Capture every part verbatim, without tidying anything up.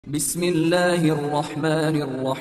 بسم اللہ الرحمن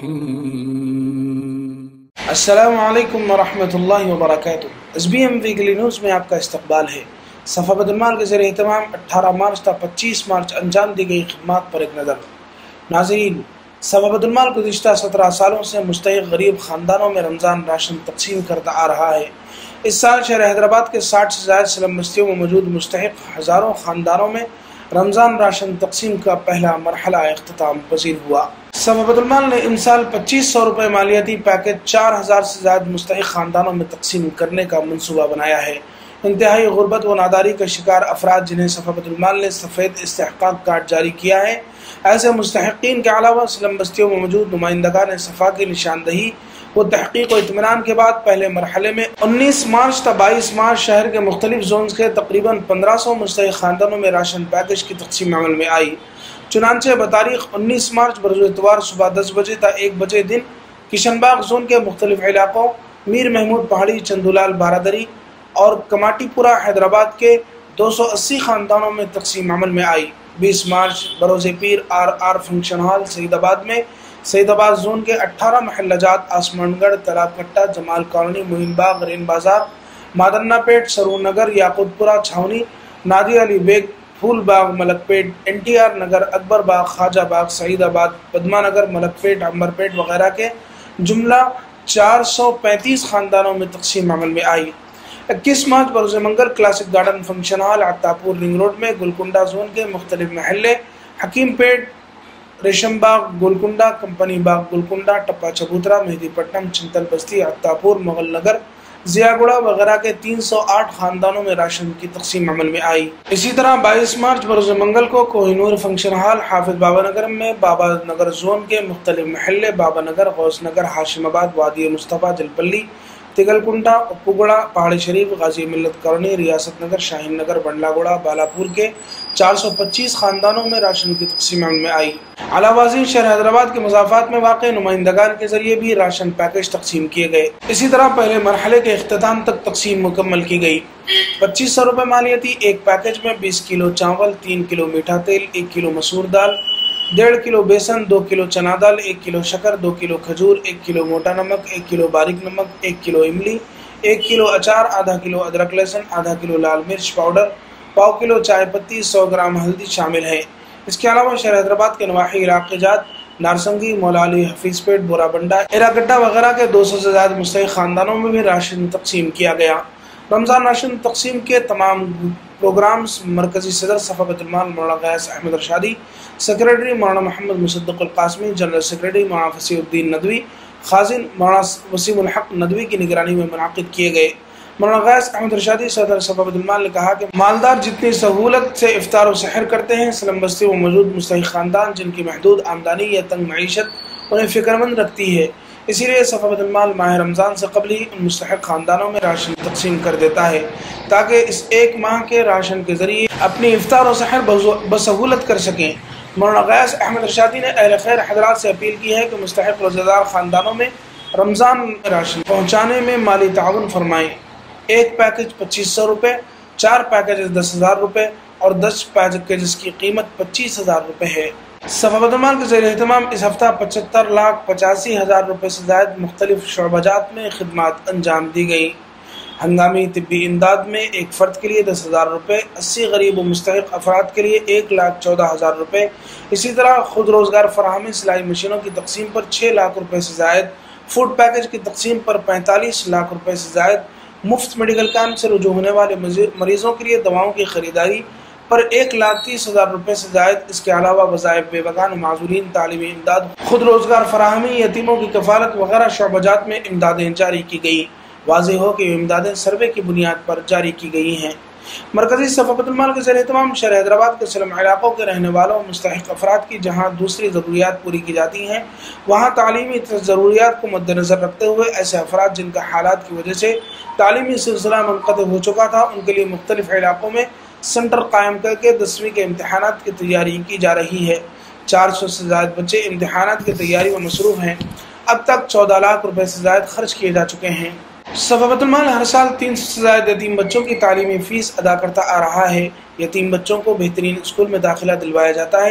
الرحیم۔ السلام علیکم ورحمۃ اللہ وبرکاتہ۔ S B M weekly news میں آپ کا استقبال ہے۔ صفحہ بیت المال کے زیر اہتمام اٹھارہ مارچ تا پچیس مارچ انجام دی گئی خدمات پر ایک نظر۔ ناظرین، صفحہ بیت المال گزشتہ سترہ سالوں سے مستحق غریب خاندانوں میں رمضان راشن تقسیم کرتا آ رہا ہے۔ اس سال شہر حیدرآباد کے ساٹھ سے زائد سلم بستیوں میں موجود مستحق ہزاروں خاندانوں میں رمضان راشن تقسیم کا پہلا مرحلہ اختتام پذیر ہوا۔ صفحہ بیت المال نے ان سال پچیس سو روپے مالیاتی پیکج چار ہزار سے زائد مستحق خاندانوں میں تقسیم کرنے کا منصوبہ بنایا ہے۔ انتہائی غربت و ناداری کا شکار افراد جنہیں صفحہ بیت المال نے سفید استحقاق کارڈ جاری کیا ہے، ایسے مستحقین کے علاوہ سلم بستیوں میں موجود نمائندگان صفحہ کی نشاندہی وہ تحقیق و اطمینان کے بعد پہلے مرحلے میں انیس مارچ تا بائیس مارچ شہر کے مختلف زونز کے تقریباً پندرہ سو مستحق خاندانوں میں راشن پیکج کی تقسیم عمل میں آئی۔ چنانچہ بتاریخ انیس مارچ بروز اتوار صبح دس بجے تا ایک بجے دن کشن باغ زون کے مختلف علاقوں میر محمود پہاڑی، چندولال بارادری اور کماٹی پورہ حیدرآباد کے دو سو اسی خاندانوں میں تقسیم عمل میں آئی۔ بیس مارچ بروز پیر R R function hall Saidabad میں سعید آباد زون کے اٹھارہ محلہ جات آسمان گڑھ، تالاب کٹا، جمال کالونی، معین باغ، رین بازار، مادنہ پیٹ، سرور نگر، یاقوت پورہ، چھاونی، نادی علی Baig, Phool Bagh, Malakpet, N T R Nagar, Akbar Bagh, Khaja باغ، سعید آباد، پدما نگر، ملک پیٹ، عمر پیٹ وغیرہ کے جملہ چار سو پینتیس خاندانوں میں تقسیم عمل میں آئی۔ اکیس مارچ بروز منگل classic garden function hall Attapur ring road میں گولکنڈہ زون کے مختلف محلے حکیم پیٹ، ریشم باغ، گولکنڈہ، کمپنی باغ گولکنڈہ، ٹپا چبوترا، مہدی پٹنم، چنتل بستی، عطاپور، مغل نگر، ضیاء گڑھا وغیرہ کے تین سو آٹھ خاندانوں میں راشن کی تقسیم عمل میں آئی۔ اسی طرح بائیس مارچ بروز منگل کو کوہ نور فنکشن ہال حافظ بابا نگر میں بابا نگر زون کے مختلف محلے بابا نگر، غوث نگر، ہاشم آباد، وادی مصطفیٰ، جلپلی، تگل کنڈا، اپوگڑا، پہاڑی شریف، غازی ملت کالونی، ریاست نگر، شاہین نگر، بنڈلا گوڑا، بالاپور کے چار سو پچیس خاندانوں میں راشن کی تقسیم عمل میں آئی۔ علاوہ ازیں شہر حیدرآباد کے مضافات میں واقع نمائندگان کے ذریعے بھی راشن پیکج تقسیم کیے گئے۔ اسی طرح پہلے مرحلے کے اختتام تک تقسیم مکمل کی گئی۔ پچیس سو روپے مالیاتی ایک پیکج میں بیس کلو چاول، تین کلو میٹھا تیل، ایک کلو مسور دال، ڈیڑھ کلو بیسن، دو کلو چنا دال، ایک کلو شکر، دو کلو کھجور، ایک کلو موٹا نمک، ایک کلو باریک نمک، ایک کلو املی، ایک کلو اچار، آدھا کلو ادرک لہسن، آدھا کلو لال مرچ پاؤڈر، پاؤ کلو چائے پتی، سو گرام ہلدی شامل ہے۔ اس کے علاوہ شہر حیدرآباد کے نواحی علاقے جات نارسنگی، مولا علی، حفیظ پیٹ، بورا بنڈا، ایراگڈا وغیرہ کے دو سو سے زیادہ مستحق خاندانوں میں بھی راشن تقسیم کیا گیا۔ رمضان راشن تقسیم کے تمام پروگرامز مرکزی صدر صفحہ بیت المال مولانا غیاث احمد ارشادی، سیکریٹری مولانا محمد مصدق القاسمی، جنرل سیکریٹری مولانا فصیح الدین ندوی، خازن مولانا وسیم الحق ندوی کی نگرانی میں منعقد کیے گئے۔ مولانا غیاث احمد ارشادی صدر صفحہ بیت المال نے کہا کہ مالدار جتنی سہولت سے افطار و سحر کرتے ہیں، سلم بستیوں میں موجود مستحق خاندان جن کی محدود آمدنی یا تنگ معیشت انہیں فکر مند رکھتی ہے، اسی لیے صفحہ بیت المال ماہ رمضان سے قبل ہی ان مستحق خاندانوں میں راشن تقسیم کر دیتا ہے تاکہ اس ایک ماہ کے راشن کے ذریعے اپنی افطار و سحر بسہولت کر سکیں۔ مولانا غیاث احمد ارشادی نے اہل خیر حضرات سے اپیل کی ہے کہ مستحق روزہ دار خاندانوں میں رمضان راشن پہنچانے میں مالی تعاون فرمائیں۔ ایک پیکج پچیس سو روپے، چار پیکجز دس ہزار روپے اور دس پیکجز کی قیمت پچیس ہزار روپے ہے۔ صفحہ بیت المال کے زیر اہتمام اس ہفتہ پچہتر لاکھ پچاسی ہزار روپے سے زائد مختلف شعبہ جات میں خدمات انجام دی گئی۔ ہنگامی طبی امداد میں ایک فرد کے لیے دس ہزار روپے، اسی غریب و مستحق افراد کے لیے ایک لاکھ چودہ ہزار روپے، اسی طرح خود روزگار فراہمی سلائی مشینوں کی تقسیم پر چھ لاکھ روپے سے زائد، فوڈ پیکج کی تقسیم پر پینتالیس لاکھ روپے سے زائد، مفت میڈیکل کیمپ سے رجوع ہونے والے مریضوں کے لیے دواؤں کی خریداری پر ایک لاکھ تیس ہزار روپے سے زائد۔ اس کے علاوہ وظائف بے بگان معذورین، تعلیمی امداد، خود روزگار فراہمی، یتیموں کی کفالت وغیرہ شعبہ جات میں امدادیں جاری کی گئی۔ واضح ہو کہ یہ امدادیں سروے کی بنیاد پر جاری کی گئی ہیں۔ مرکزی صفحہ بیت المال کے زیر اہتمام شہر حیدرآباد کے سلم علاقوں کے رہنے والوں مستحق افراد کی جہاں دوسری ضروریات پوری کی جاتی ہیں، وہاں تعلیمی ضروریات کو مد نظر رکھتے ہوئے ایسے افراد جن کا حالات کی وجہ سے تعلیمی سلسلہ منقطع ہو چکا تھا، ان کے لیے مختلف علاقوں میں سینٹر قائم کر کے دسویں کے امتحانات کی تیاری کی جا رہی ہے۔ چار سو سے زائد بچے امتحانات کی تیاری میں مصروف ہیں۔ اب تک چودہ لاکھ روپے سے زائد خرچ کیے جا چکے ہیں۔ صفحہ بیت المال ہر سال تین سو سے زائد یتیم بچوں کی تعلیمی فیس ادا کرتا آ رہا ہے۔ یتیم بچوں کو بہترین اسکول میں داخلہ دلوایا جاتا ہے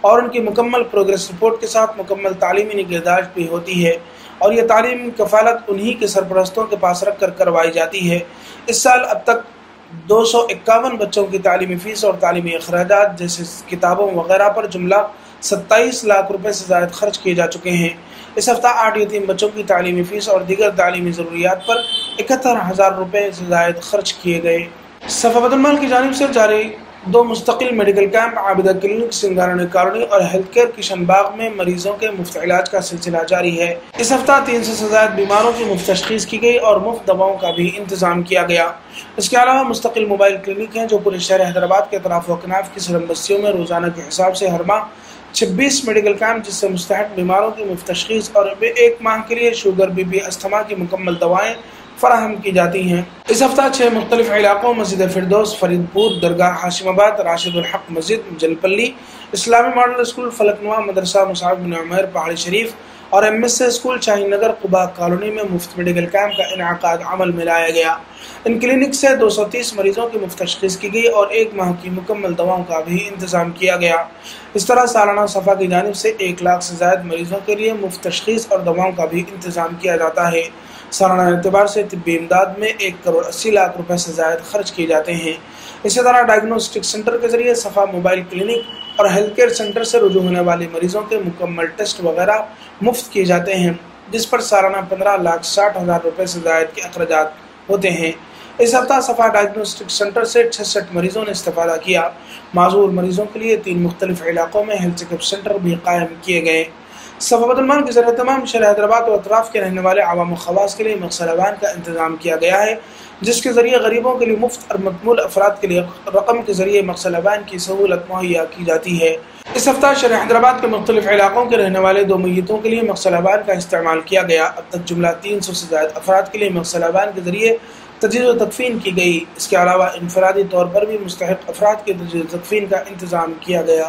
اور ان کی مکمل پروگریس رپورٹ کے ساتھ مکمل تعلیمی نگہداشت بھی ہوتی ہے اور یہ تعلیم کفالت انہی کے سرپرستوں کے پاس رکھ کر کروائی جاتی ہے۔ اس سال اب تک دو سو اکاون بچوں کی تعلیمی فیس اور تعلیمی اخراجات جیسے کتابوں وغیرہ پر جملہ ستائیس لاکھ روپے سے زائد خرچ کیے جا چکے ہیں۔ اس ہفتہ آٹھ یتیم بچوں کی تعلیمی فیس اور دیگر تعلیمی ضروریات پر اکہتر ہزار روپے سے زائد خرچ کیے گئے۔ صفا بیت المال کی جانب سے جاری دو مستقل medical camp Abida clinic Singareni colony اور ہیلتھ کیئر کشن باغ میں مریضوں کے مفت علاج کا سلسلہ جاری ہے۔ اس ہفتہ تین سو سے زائد بیماروں کی مفت تشخیص کی گئی اور مفت دواؤں کا بھی انتظام کیا گیا۔ اس کے علاوہ مستقل موبائل کلینک ہیں جو پورے شہر حیدرآباد کے اطراف و اکناف کی سرم بستیوں میں روزانہ کے حساب سے ہر ماہ چھبیس میڈیکل کیمپ جس سے مستحق بیماروں کی مفت تشخیص اور ایک ماہ کے لیے شوگر بی پی استھما کی مکمل دوائیں فراہم کی جاتی ہیں۔ اس ہفتہ چھ مختلف علاقوں مسجد فردوس، فرید پور، درگاہ ہاشم آباد، راشد الحق مسجد، جلپلی، اسلامی ماڈل اسکول، فلک نما مدرسہ مصعب بن عمیر پہاڑی شریف اور M S A school Shaheen Nagar Quba colony میں مفت میڈیکل کیمپ کا انعقاد عمل میں لایا گیا۔ ان کلینک سے دو سو تیس مریضوں کی مفت تشخیص کی گئی اور ایک ماہ کی مکمل دواؤں کا بھی انتظام کیا گیا۔ اس طرح سالانہ صفا کی جانب سے ایک لاکھ سے زائد مریضوں کے لیے مفت تشخیص اور دواؤں کا بھی انتظام کیا جاتا ہے۔ سالانہ اعتبار سے طبی امداد میں ایک کروڑ اسی لاکھ روپے سے زائد خرچ کیے جاتے ہیں۔ اسی طرح ڈائگنوسٹک سینٹر کے ذریعے صفا موبائل کلینک اور ہیلتھ کیئر سینٹر سے رجوع ہونے والے مریضوں کے مکمل ٹیسٹ وغیرہ مفت کیے جاتے ہیں جس پر سالانہ پندرہ لاکھ ساٹھ ہزار روپے سے زائد کے اخراجات ہوتے ہیں۔ اس ہفتہ صفا ڈائگنوسٹک سینٹر سے چھسٹھ مریضوں نے استفادہ کیا۔ معذور مریضوں کے لیے تین مختلف علاقوں میں ہیلتھ چیک اپ سینٹر بھی قائم کیے گئے۔ صفا بیت المال کے ذریعے تمام شہر حیدرآباد و اطراف کے رہنے والے عوام و خواص کے لیے مغسل اوان کا انتظام کیا گیا ہے جس کے ذریعے غریبوں کے لیے مفت اور مقبول افراد کے لیے رقم کے ذریعے مغسل اوان کی سہولت مہیا کی جاتی ہے۔ اس ہفتہ شہر حیدرآباد کے مختلف علاقوں کے رہنے والے دو میتوں کے لیے مغسل اوان کا استعمال کیا گیا۔ اب تک جملہ تین سو سے زائد افراد کے لیے مغسل اوان کے ذریعے تجہیز و تدفین کی گئی۔ اس کے علاوہ انفرادی طور پر بھی مستحق افراد کے تجہیز و تدفین کا انتظام کیا گیا۔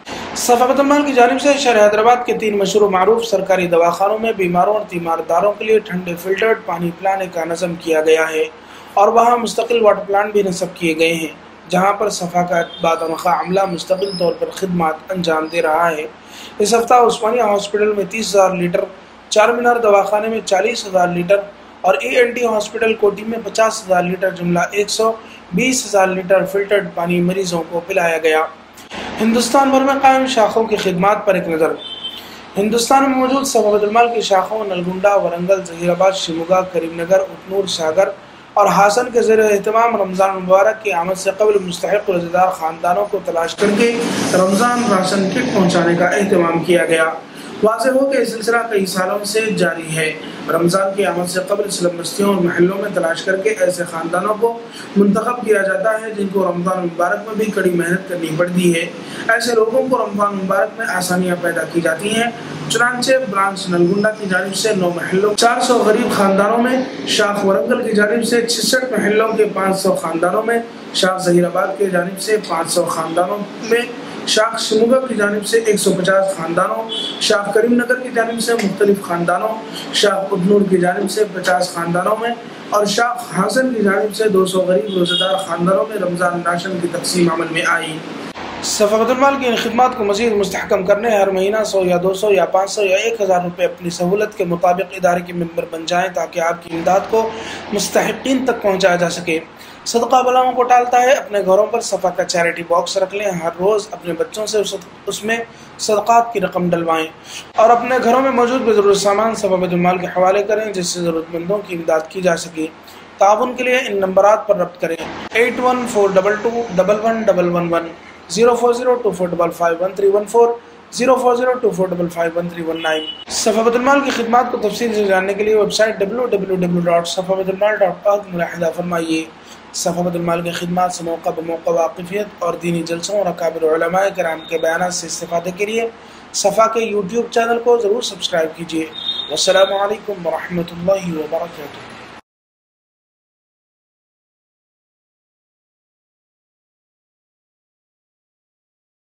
صفا بیت المال کی جانب سے شہر حیدرآباد کے تین مشہور و معروف سرکاری دواخانوں میں بیماروں اور تیمارداروں کے لیے ٹھنڈے فلٹرڈ پانی پلانے کا نظم کیا گیا ہے اور وہاں مستقل واٹر پلانٹ بھی نصب کیے گئے ہیں جہاں پر صفا کا باتنخواہ عملہ مستقل طور پر خدمات انجام دے رہا ہے۔ اس ہفتہ عثمانیہ ہاسپٹل میں تیس ہزار لیٹر، چار مینار دواخانے میں چالیس ہزار لیٹر اور A N T hospital Koti میں پچاس ہزار لیٹر جملہ ایک سو بیس ہزار لیٹر فلٹرڈ پانی مریضوں کو پلایا گیا۔ ہندوستان بھر میں قائم شاخوں کی خدمات پر ایک نظر۔ ہندوستان میں موجود صفا بیت المال کی شاخوں نلگنڈا، ورنگل، ظہیر آباد، شیموگا، کریم نگر، اٹنور، ساگر اور ہاسن کے زیر اہتمام رمضان المبارک کی آمد سے قبل مستحق روزہ دار خاندانوں کو تلاش کر کے رمضان راشن کٹ پہنچانے کا اہتمام کیا گیا۔ واضح ہو کہ یہ سلسلہ کئی سالوں سے جاری ہے۔ رمضان کی آمد سے قبل سلم بستیوں اور محلوں میں تلاش کر کے ایسے خاندانوں کو منتخب کیا جاتا ہے جن کو رمضان مبارک میں بھی کڑی محنت کرنی پڑتی ہے۔ ایسے لوگوں کو رمضان مبارک میں آسانیاں پیدا کی جاتی ہیں۔ چنانچہ برانچ نلگنڈا کی جانب سے نو محلوں چار سو غریب خاندانوں میں، شاخ ورنگل کی جانب سے چھسٹھ محلوں کے پانچ سو خاندانوں میں، شاخ ظہیر آباد کی جانب سے پانچ سو خاندانوں میں، شاخ شیموگا کی جانب سے ایک سو پچاس خاندانوں، شاخ کریم نگر کی جانب سے مختلف خاندانوں، شاخ اٹنور کی جانب سے پچاس خاندانوں میں اور شاخ ہاسن کی جانب سے دو سو غریب روزہ دار خاندانوں میں رمضان راشن کی تقسیم عمل میں آئی۔ صفا بیت المال کی ان خدمات کو مزید مستحکم کرنے ہر مہینہ سو یا دو سو یا پانچ سو یا ایک ہزار روپے اپنی سہولت کے مطابق ادارے کے ممبر بن جائیں تاکہ آپ کی امداد کو مستحقین تک پہنچایا جا سکے۔ صدقہ بلاؤں کو ٹالتا ہے۔ اپنے گھروں پر صفا کا چیریٹی باکس رکھ لیں۔ ہر روز اپنے بچوں سے اس میں صدقات کی رقم ڈلوائیں اور اپنے گھروں میں موجود بے ضرورت سامان صفا بیت المال کے حوالے کریں جس سے ضرورت مندوں کی امداد کی جا سکے۔ تعاون کے لیے ان نمبرات پر رابطہ کریں: eight one four double two double one double one one, zero four zero two four double five one three one four, zero four zero two four double five one three one nine. Safa Bait المال کی خدمات کو تفصیل سے جاننے کے لیے web site W W W dot Safa Bait المال ڈاٹ org ملاحظہ فرمائیے۔ صفا بیت المال کی خدمات سے موقع بموقع واقفیت اور دینی جلسوں اور اکابر علماء کرام کے بیانات سے استفادے کے لیے صفا کے یوٹیوب چینل کو ضرور سبسکرائب کیجیے۔ والسلام علیکم ورحمۃ اللہ وبرکاتہ۔